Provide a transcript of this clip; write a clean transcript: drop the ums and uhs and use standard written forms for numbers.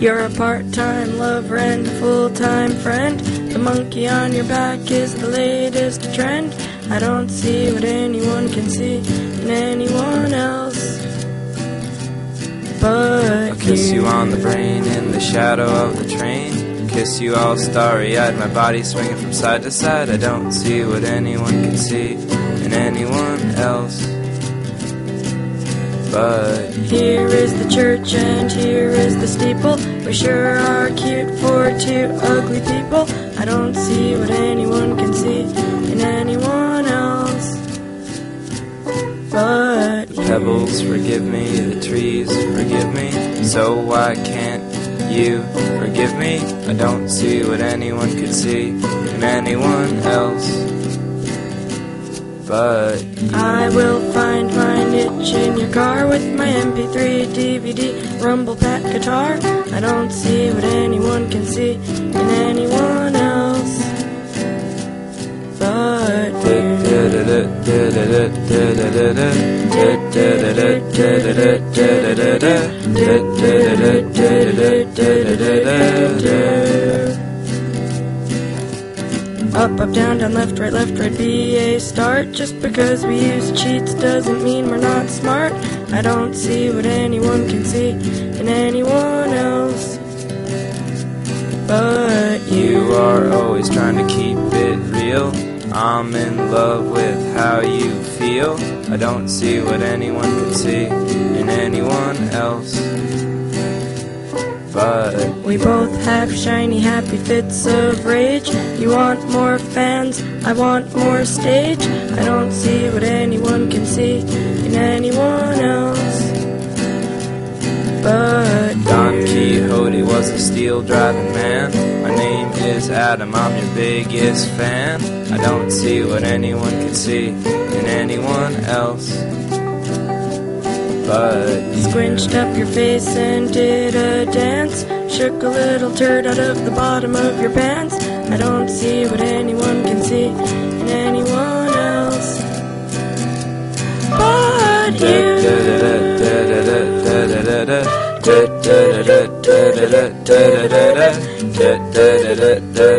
You're a part-time lover and a full-time friend. The monkey on your back is the latest trend. I don't see what anyone can see in anyone else but I'll kiss you on the brain in the shadow of the train. Kiss you all starry-eyed, my body swinging from side to side. I don't see what anyone can see in anyone else but here is the church and here is the steeple. We sure are cute for two ugly people. I don't see what anyone can see in anyone else but the pebbles forgive me, the trees forgive me. So why can't you forgive me? I don't see what anyone could see in anyone else but I will find my niche in your car with my MP3, DVD, rumble pack guitar. I don't see what anyone can see in anyone else but up, up, down, down, left, right, be a start. Just because we use cheats doesn't mean we're not smart. I don't see what anyone can see in anyone else but you are always trying to keep it real. I'm in love with how you feel. I don't see what anyone can see in anyone else but we both have shiny, happy fits of rage. You want more fans, I want more stage. I don't see what anyone can see in anyone else but Don Quixote was a steel-driving man. My name is Adam, I'm your biggest fan. I don't see what anyone can see in anyone else but squinched up your face and did a dance. Shook a little turd out of the bottom of your pants. I don't see what anyone can see in anyone else but you.